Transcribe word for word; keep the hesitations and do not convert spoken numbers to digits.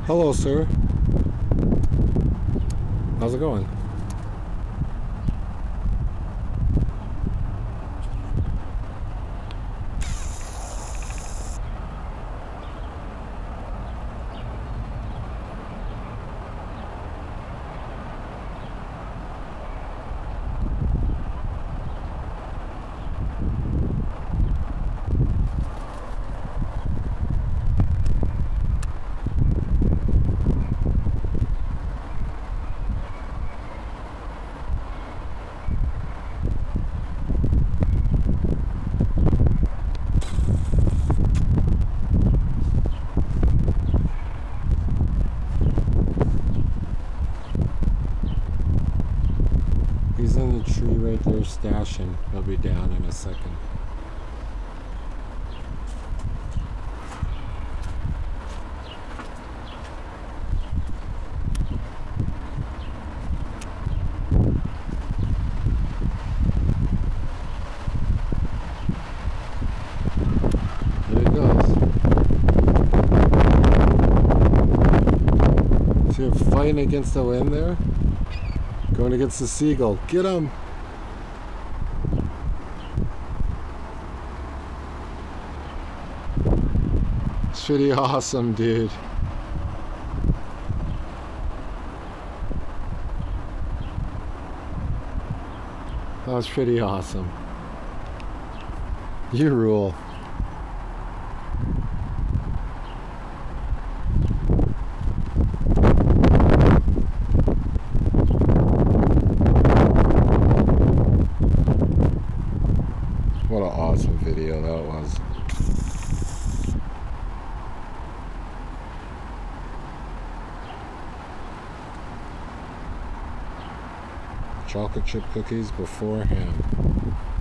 Hello, sir. How's it going? He's in the tree right there stashing. He'll be down in a second. There he goes. See him fighting against the wind there? Going against the seagull. Get him! It's pretty awesome, dude. That was pretty awesome. You rule. What an awesome video that was. Chocolate chip cookies beforehand.